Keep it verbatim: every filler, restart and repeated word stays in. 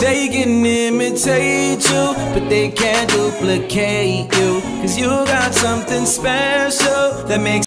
They can imitate you, but they can't duplicate you, 'cause you got something special that makes